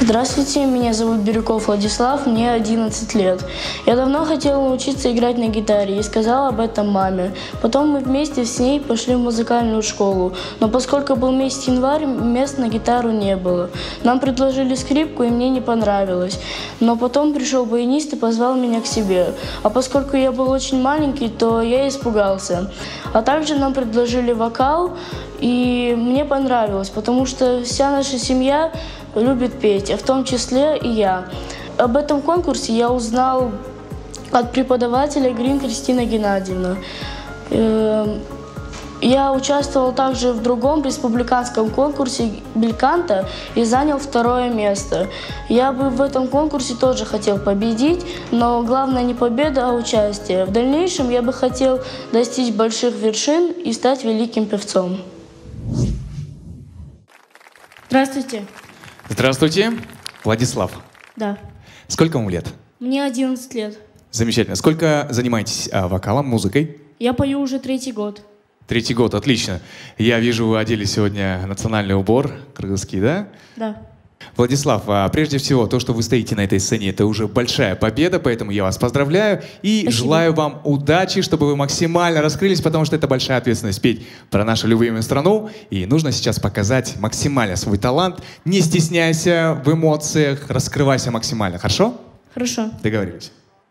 Здравствуйте, меня зовут Бирюков Владислав, мне 11 лет. Я давно хотела научиться играть на гитаре и сказала об этом маме. Потом мы вместе с ней пошли в музыкальную школу, но поскольку был месяц январь, мест на гитару не было. Нам предложили скрипку, и мне не понравилось. Но потом пришел баянист и позвал меня к себе. А поскольку я был очень маленький, то я испугался. А также нам предложили вокал, и мне понравилось, потому что вся наша семья любит петь, а в том числе и я. Об этом конкурсе я узнал от преподавателя Грин Кристина Геннадьевна. Я участвовал также в другом республиканском конкурсе бельканто и занял 2-е место. Я бы в этом конкурсе тоже хотел победить, но главное не победа, а участие. В дальнейшем я бы хотел достичь больших вершин и стать великим певцом. Здравствуйте. Здравствуйте, Владислав. Да. Сколько вам лет? Мне 11 лет. Замечательно. Сколько занимаетесь вокалом, музыкой? Я пою уже 3-й год. 3-й год, отлично. Я вижу, вы одели сегодня национальный убор, кыргызский, да? Да. Владислав, прежде всего, то, что вы стоите на этой сцене, это уже большая победа, поэтому я вас поздравляю и Спасибо. Желаю вам удачи, чтобы вы максимально раскрылись, потому что это большая ответственность петь про нашу любимую страну, и нужно сейчас показать максимально свой талант. Не стесняйся в эмоциях, раскрывайся максимально, хорошо? Хорошо. Договорились.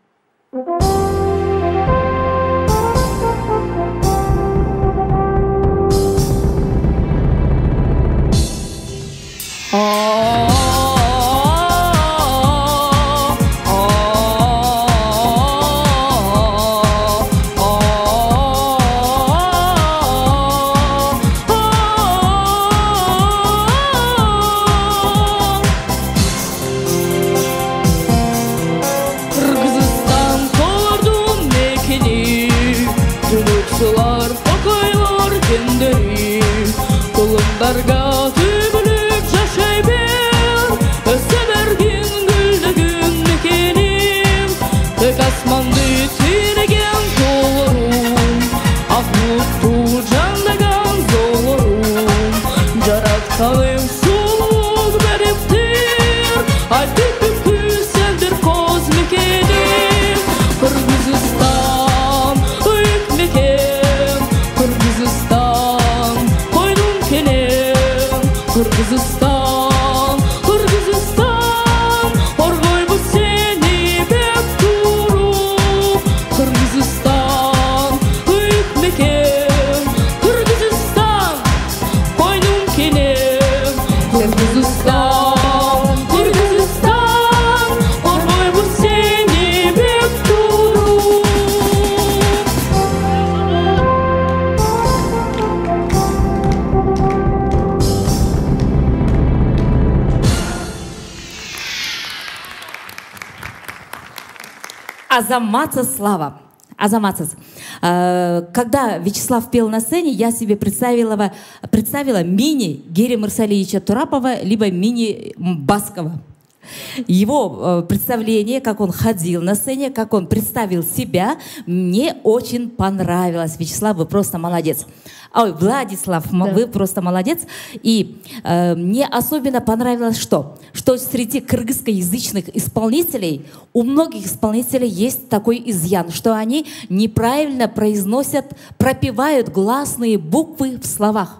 Азаматсыз Слава. Азаматсыз. Когда Вячеслав пел на сцене, я себе представила мини Гери Марсалиевича Турапова, либо мини Баскова. Его представление, как он ходил на сцене, как он представил себя, мне очень понравилось. Вячеслав, вы просто молодец. Ой, Владислав, да. Вы просто молодец. И мне особенно понравилось, что среди кыргызскоязычных исполнителей у многих исполнителей есть такой изъян, что они неправильно произносят, пропевают гласные буквы в словах.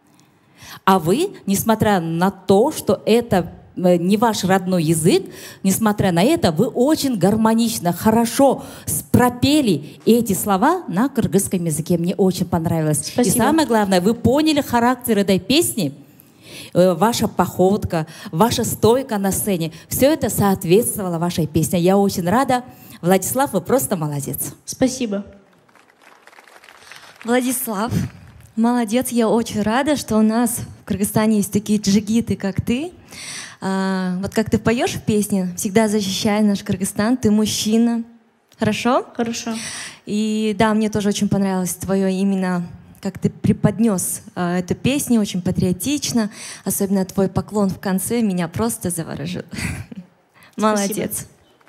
А вы, несмотря на то, что это не ваш родной язык, несмотря на это, вы очень гармонично, хорошо пропели эти слова на кыргызском языке. Мне очень понравилось. Спасибо. И самое главное, вы поняли характер этой песни, ваша походка, ваша стойка на сцене. Все это соответствовало вашей песне. Я очень рада. Владислав, вы просто молодец. Спасибо. Владислав, молодец. Я очень рада, что у нас в Кыргызстане есть такие джигиты, как ты. Вот как ты поешь в песне, всегда защищай наш Кыргызстан, ты мужчина. Хорошо? Хорошо. И да, мне тоже очень понравилось твое именно, как ты преподнес эту песню, очень патриотично. Особенно твой поклон в конце меня просто заворожил. Молодец.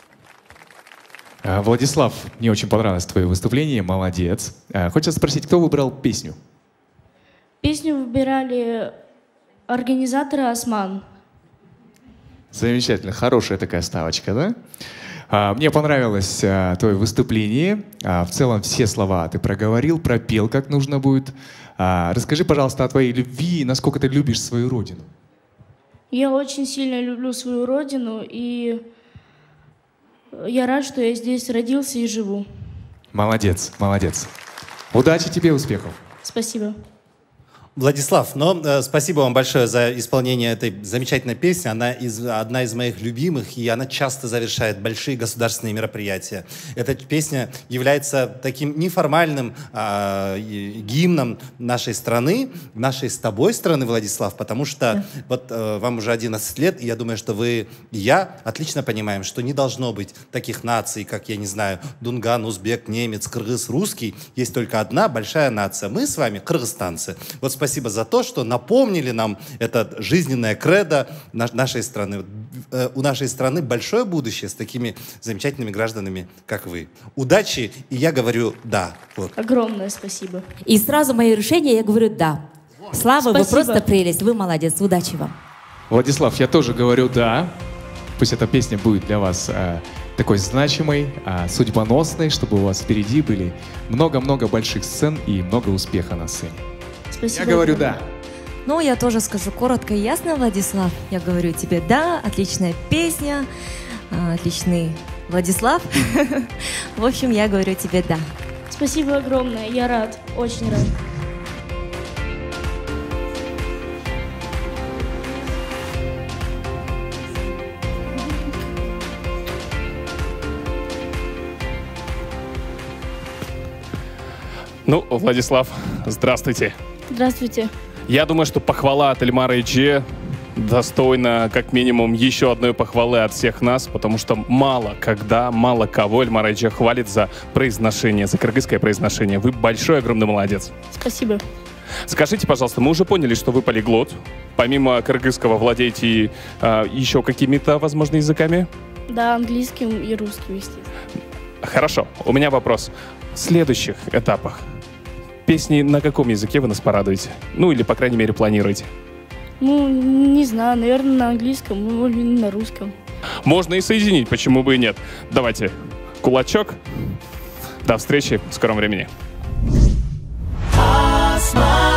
Владислав, мне очень понравилось твое выступление, молодец. Хочется спросить, кто выбрал песню? Песню выбирали организаторы «Осман». Замечательно, хорошая такая ставочка, да? Мне понравилось твое выступление. В целом все слова ты проговорил, пропел, как нужно будет. Расскажи, пожалуйста, о твоей любви, насколько ты любишь свою родину. Я очень сильно люблю свою родину, и я рад, что я здесь родился и живу. Молодец, молодец. Удачи тебе, успехов. Спасибо. Владислав, спасибо вам большое за исполнение этой замечательной песни. Она одна из моих любимых, и она часто завершает большие государственные мероприятия. Эта песня является таким неформальным гимном нашей страны, нашей с тобой страны, Владислав, потому что вот вам уже 11 лет, и я думаю, что вы и я отлично понимаем, что не должно быть таких наций, как, я не знаю, дунган, узбек, немец, кыргыз, русский. Есть только одна большая нация. Мы с вами кыргызстанцы. Вот спасибо за то, что напомнили нам это жизненное кредо нашей страны. У нашей страны большое будущее с такими замечательными гражданами, как вы. Удачи, и я говорю «да». Вот. Огромное спасибо. И сразу мое решение, я говорю «да». Слава, вы Спасибо. просто прелесть, вы молодец, удачи вам. Владислав, я тоже говорю «да». Пусть эта песня будет для вас такой значимой, судьбоносной, чтобы у вас впереди были много-много больших сцен и много успеха на сцене. Спасибо. Я говорю «да». Ну, я тоже скажу коротко и ясно, Владислав. Я говорю тебе «да», отличная песня, отличный Владислав. В общем, я говорю тебе «да». Спасибо огромное, я рад, очень рад. Ну, Владислав, здравствуйте. Здравствуйте. Я думаю, что похвала от Эльмара Эйче достойна как минимум еще одной похвалы от всех нас, потому что мало кого Эльмар Эйче хвалит за произношение, за кыргызское произношение. Вы большой, огромный молодец. Спасибо. Скажите, пожалуйста, мы уже поняли, что вы полиглот. Помимо кыргызского владеете еще какими-то, возможно, языками? Да, английским и русским, естественно. Хорошо. У меня вопрос. В следующих этапах песни на каком языке вы нас порадуете? Ну, или, по крайней мере, планируете? Ну, не знаю, наверное, на английском, ну, или на русском. Можно и соединить, почему бы и нет. Давайте, кулачок. До встречи в скором времени. Asma.